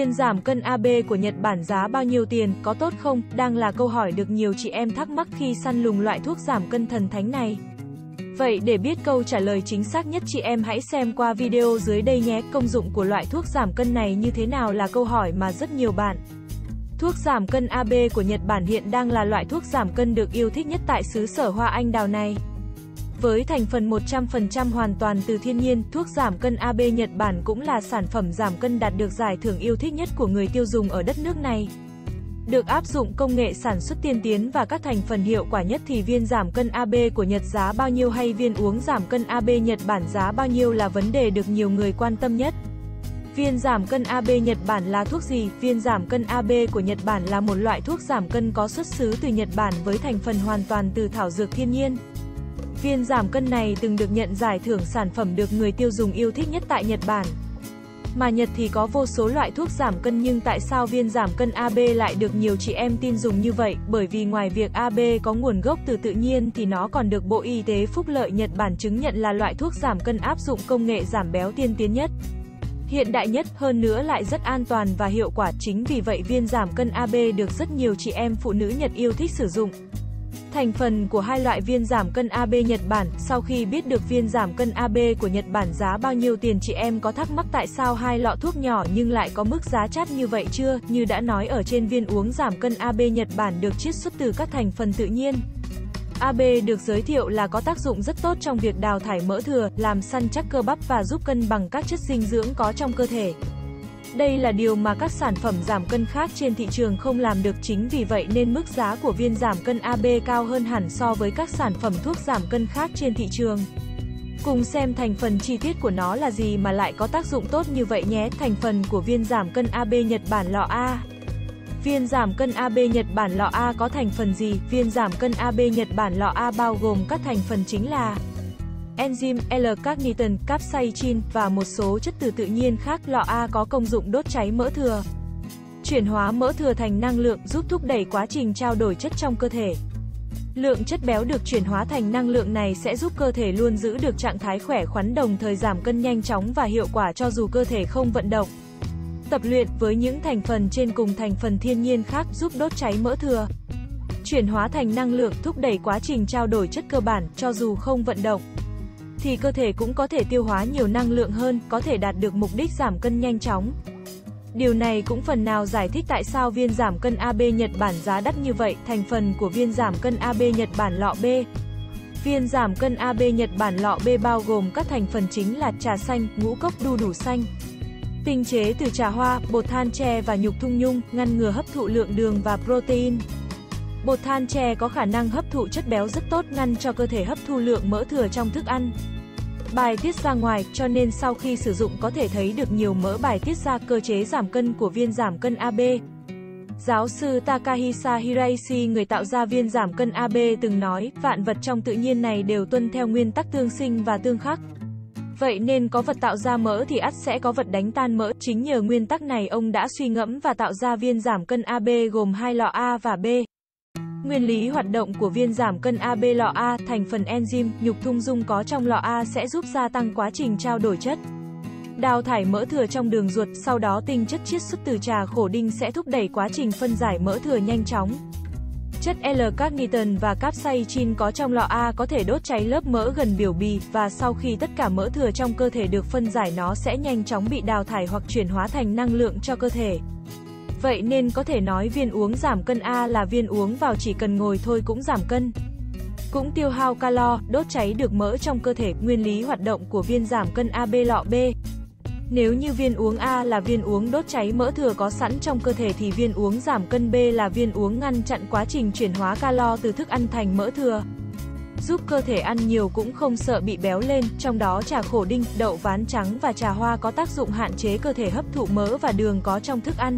Viên giảm cân AB của Nhật Bản giá bao nhiêu tiền, có tốt không? Đang là câu hỏi được nhiều chị em thắc mắc khi săn lùng loại thuốc giảm cân thần thánh này. Vậy để biết câu trả lời chính xác nhất, chị em hãy xem qua video dưới đây nhé. Công dụng của loại thuốc giảm cân này như thế nào là câu hỏi mà rất nhiều bạn. Thuốc giảm cân AB của Nhật Bản hiện đang là loại thuốc giảm cân được yêu thích nhất tại xứ sở hoa anh đào này. Với thành phần 100% hoàn toàn từ thiên nhiên, thuốc giảm cân AB Nhật Bản cũng là sản phẩm giảm cân đạt được giải thưởng yêu thích nhất của người tiêu dùng ở đất nước này. Được áp dụng công nghệ sản xuất tiên tiến và các thành phần hiệu quả nhất thì viên giảm cân AB của Nhật giá bao nhiêu hay viên uống giảm cân AB Nhật Bản giá bao nhiêu là vấn đề được nhiều người quan tâm nhất. Viên giảm cân AB Nhật Bản là thuốc gì? Viên giảm cân AB của Nhật Bản là một loại thuốc giảm cân có xuất xứ từ Nhật Bản với thành phần hoàn toàn từ thảo dược thiên nhiên. Viên giảm cân này từng được nhận giải thưởng sản phẩm được người tiêu dùng yêu thích nhất tại Nhật Bản. Mà Nhật thì có vô số loại thuốc giảm cân, nhưng tại sao viên giảm cân AB lại được nhiều chị em tin dùng như vậy? Bởi vì ngoài việc AB có nguồn gốc từ tự nhiên thì nó còn được Bộ Y tế Phúc lợi Nhật Bản chứng nhận là loại thuốc giảm cân áp dụng công nghệ giảm béo tiên tiến nhất, hiện đại nhất, hơn nữa lại rất an toàn và hiệu quả. Chính vì vậy viên giảm cân AB được rất nhiều chị em phụ nữ Nhật yêu thích sử dụng. Thành phần của hai loại viên giảm cân AB Nhật Bản. Sau khi biết được viên giảm cân AB của Nhật Bản giá bao nhiêu tiền, chị em có thắc mắc tại sao hai lọ thuốc nhỏ nhưng lại có mức giá chát như vậy chưa? Như đã nói ở trên, viên uống giảm cân AB Nhật Bản được chiết xuất từ các thành phần tự nhiên. AB được giới thiệu là có tác dụng rất tốt trong việc đào thải mỡ thừa, làm săn chắc cơ bắp và giúp cân bằng các chất dinh dưỡng có trong cơ thể. Đây là điều mà các sản phẩm giảm cân khác trên thị trường không làm được, chính vì vậy nên mức giá của viên giảm cân AB cao hơn hẳn so với các sản phẩm thuốc giảm cân khác trên thị trường. Cùng xem thành phần chi tiết của nó là gì mà lại có tác dụng tốt như vậy nhé. Thành phần của viên giảm cân AB Nhật Bản lọ A. Viên giảm cân AB Nhật Bản lọ A có thành phần gì? Viên giảm cân AB Nhật Bản lọ A bao gồm các thành phần chính là enzyme, L-carnitine, capsaicin và một số chất từ tự nhiên khác. Lọ A có công dụng đốt cháy mỡ thừa, chuyển hóa mỡ thừa thành năng lượng, giúp thúc đẩy quá trình trao đổi chất trong cơ thể. Lượng chất béo được chuyển hóa thành năng lượng này sẽ giúp cơ thể luôn giữ được trạng thái khỏe khoắn, đồng thời giảm cân nhanh chóng và hiệu quả cho dù cơ thể không vận động, tập luyện. Với những thành phần trên cùng thành phần thiên nhiên khác giúp đốt cháy mỡ thừa, chuyển hóa thành năng lượng, thúc đẩy quá trình trao đổi chất cơ bản. Cho dù không vận động thì cơ thể cũng có thể tiêu hóa nhiều năng lượng hơn, có thể đạt được mục đích giảm cân nhanh chóng. Điều này cũng phần nào giải thích tại sao viên giảm cân AB Nhật Bản giá đắt như vậy. Thành phần của viên giảm cân AB Nhật Bản lọ B. Viên giảm cân AB Nhật Bản lọ B bao gồm các thành phần chính là trà xanh, ngũ cốc, đu đủ xanh, tinh chế từ trà hoa, bột than tre và nhục thung nhung, ngăn ngừa hấp thụ lượng đường và protein. Bột than tre có khả năng hấp thụ chất béo rất tốt, ngăn cho cơ thể hấp thu lượng mỡ thừa trong thức ăn, bài tiết ra ngoài, cho nên sau khi sử dụng có thể thấy được nhiều mỡ bài tiết ra. Cơ chế giảm cân của viên giảm cân AB. Giáo sư Takahisa Hiraishi, người tạo ra viên giảm cân AB, từng nói, vạn vật trong tự nhiên này đều tuân theo nguyên tắc tương sinh và tương khắc. Vậy nên có vật tạo ra mỡ thì ắt sẽ có vật đánh tan mỡ. Chính nhờ nguyên tắc này ông đã suy ngẫm và tạo ra viên giảm cân AB gồm hai lọ A và B. Nguyên lý hoạt động của viên giảm cân AB lọ A. Thành phần enzyme, nhục thung dung có trong lọ A sẽ giúp gia tăng quá trình trao đổi chất, đào thải mỡ thừa trong đường ruột. Sau đó tinh chất chiết xuất từ trà khổ đinh sẽ thúc đẩy quá trình phân giải mỡ thừa nhanh chóng. Chất L-carnitine và capsaicin có trong lọ A có thể đốt cháy lớp mỡ gần biểu bì, và sau khi tất cả mỡ thừa trong cơ thể được phân giải, nó sẽ nhanh chóng bị đào thải hoặc chuyển hóa thành năng lượng cho cơ thể. Vậy nên có thể nói viên uống giảm cân A là viên uống vào chỉ cần ngồi thôi cũng giảm cân, cũng tiêu hao calo, đốt cháy được mỡ trong cơ thể. Nguyên lý hoạt động của viên giảm cân AB lọ B. Nếu như viên uống A là viên uống đốt cháy mỡ thừa có sẵn trong cơ thể thì viên uống giảm cân B là viên uống ngăn chặn quá trình chuyển hóa calo từ thức ăn thành mỡ thừa, giúp cơ thể ăn nhiều cũng không sợ bị béo lên. Trong đó trà khổ đinh, đậu ván trắng và trà hoa có tác dụng hạn chế cơ thể hấp thụ mỡ và đường có trong thức ăn.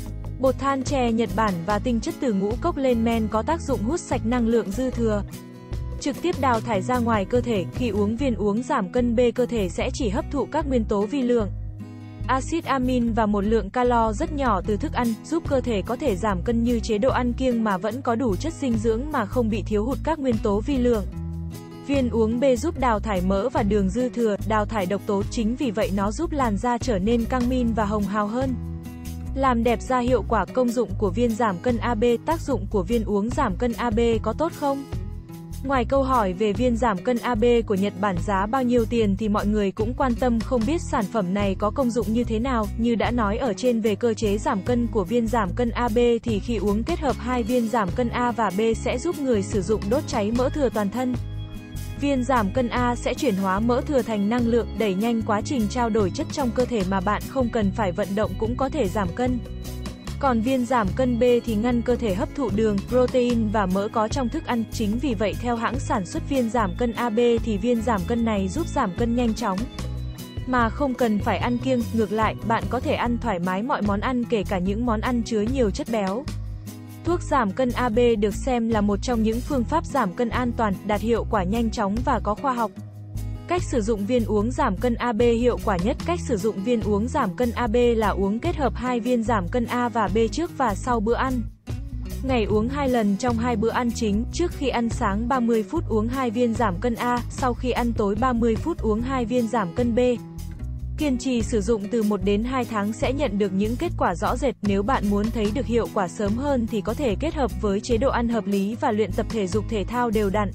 Bột than tre Nhật Bản và tinh chất từ ngũ cốc lên men có tác dụng hút sạch năng lượng dư thừa, trực tiếp đào thải ra ngoài cơ thể. Khi uống viên uống giảm cân B, cơ thể sẽ chỉ hấp thụ các nguyên tố vi lượng, axit amin và một lượng calo rất nhỏ từ thức ăn, giúp cơ thể có thể giảm cân như chế độ ăn kiêng mà vẫn có đủ chất dinh dưỡng mà không bị thiếu hụt các nguyên tố vi lượng. Viên uống B giúp đào thải mỡ và đường dư thừa, đào thải độc tố, chính vì vậy nó giúp làn da trở nên căng mịn và hồng hào hơn. Làm đẹp da hiệu quả. Công dụng của viên giảm cân AB. Tác dụng của viên uống giảm cân AB có tốt không? Ngoài câu hỏi về viên giảm cân AB của Nhật Bản giá bao nhiêu tiền thì mọi người cũng quan tâm không biết sản phẩm này có công dụng như thế nào. Như đã nói ở trên về cơ chế giảm cân của viên giảm cân AB thì khi uống kết hợp hai viên giảm cân A và B sẽ giúp người sử dụng đốt cháy mỡ thừa toàn thân. Viên giảm cân A sẽ chuyển hóa mỡ thừa thành năng lượng, đẩy nhanh quá trình trao đổi chất trong cơ thể mà bạn không cần phải vận động cũng có thể giảm cân. Còn viên giảm cân B thì ngăn cơ thể hấp thụ đường, protein và mỡ có trong thức ăn. Chính vì vậy theo hãng sản xuất viên giảm cân AB thì viên giảm cân này giúp giảm cân nhanh chóng, mà không cần phải ăn kiêng. Ngược lại, bạn có thể ăn thoải mái mọi món ăn, kể cả những món ăn chứa nhiều chất béo. Thuốc giảm cân AB được xem là một trong những phương pháp giảm cân an toàn, đạt hiệu quả nhanh chóng và có khoa học. Cách sử dụng viên uống giảm cân AB hiệu quả nhất. Cách sử dụng viên uống giảm cân AB là uống kết hợp hai viên giảm cân A và B trước và sau bữa ăn. Ngày uống 2 lần trong 2 bữa ăn chính, trước khi ăn sáng 30 phút uống 2 viên giảm cân A, sau khi ăn tối 30 phút uống 2 viên giảm cân B. Kiên trì sử dụng từ 1 đến 2 tháng sẽ nhận được những kết quả rõ rệt. Nếu bạn muốn thấy được hiệu quả sớm hơn thì có thể kết hợp với chế độ ăn hợp lý và luyện tập thể dục thể thao đều đặn.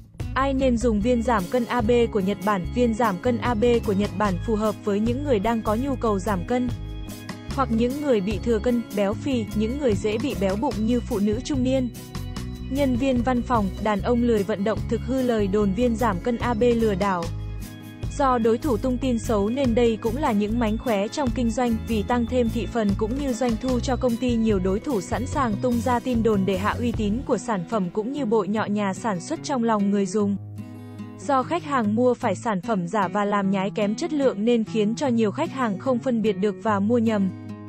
Ai nên dùng viên giảm cân AB của Nhật Bản? Viên giảm cân AB của Nhật Bản phù hợp với những người đang có nhu cầu giảm cân, hoặc những người bị thừa cân, béo phì, những người dễ bị béo bụng như phụ nữ trung niên, nhân viên văn phòng, đàn ông lười vận động. Thực hư lời đồn viên giảm cân AB lừa đảo do đối thủ tung tin xấu nên đây cũng là những mánh khóe trong kinh doanh. Vì tăng thêm thị phần cũng như doanh thu cho công ty, nhiều đối thủ sẵn sàng tung ra tin đồn để hạ uy tín của sản phẩm cũng như bội nhọ nhà sản xuất trong lòng người dùng. Do khách hàng mua phải sản phẩm giả và làm nhái kém chất lượng nên khiến cho nhiều khách hàng không phân biệt được và mua nhầm.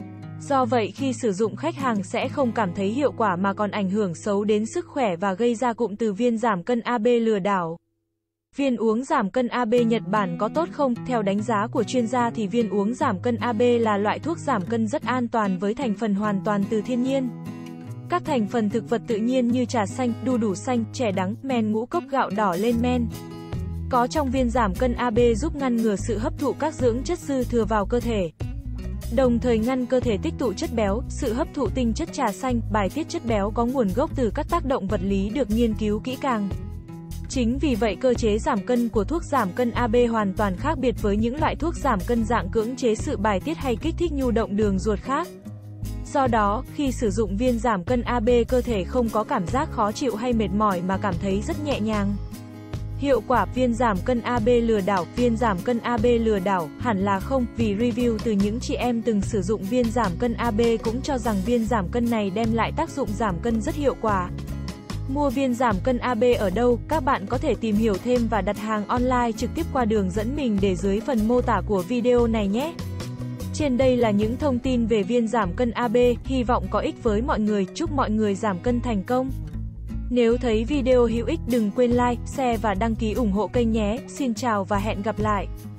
Do vậy khi sử dụng khách hàng sẽ không cảm thấy hiệu quả mà còn ảnh hưởng xấu đến sức khỏe và gây ra cụm từ viên giảm cân AB lừa đảo. Viên uống giảm cân AB Nhật Bản có tốt không? Theo đánh giá của chuyên gia thì viên uống giảm cân AB là loại thuốc giảm cân rất an toàn với thành phần hoàn toàn từ thiên nhiên. Các thành phần thực vật tự nhiên như trà xanh, đu đủ xanh, chè đắng, men ngũ cốc, gạo đỏ lên men có trong viên giảm cân AB giúp ngăn ngừa sự hấp thụ các dưỡng chất dư thừa vào cơ thể, đồng thời ngăn cơ thể tích tụ chất béo. Sự hấp thụ tinh chất trà xanh, bài tiết chất béo có nguồn gốc từ các tác động vật lý được nghiên cứu kỹ càng. Chính vì vậy cơ chế giảm cân của thuốc giảm cân AB hoàn toàn khác biệt với những loại thuốc giảm cân dạng cưỡng chế sự bài tiết hay kích thích nhu động đường ruột khác. Do đó, khi sử dụng viên giảm cân AB cơ thể không có cảm giác khó chịu hay mệt mỏi mà cảm thấy rất nhẹ nhàng. Hiệu quả viên giảm cân AB lừa đảo. Viên giảm cân AB lừa đảo hẳn là không, vì review từ những chị em từng sử dụng viên giảm cân AB cũng cho rằng viên giảm cân này đem lại tác dụng giảm cân rất hiệu quả. Mua viên giảm cân AB ở đâu? Các bạn có thể tìm hiểu thêm và đặt hàng online trực tiếp qua đường dẫn mình để dưới phần mô tả của video này nhé. Trên đây là những thông tin về viên giảm cân AB, hy vọng có ích với mọi người, chúc mọi người giảm cân thành công. Nếu thấy video hữu ích đừng quên like, share và đăng ký ủng hộ kênh nhé. Xin chào và hẹn gặp lại.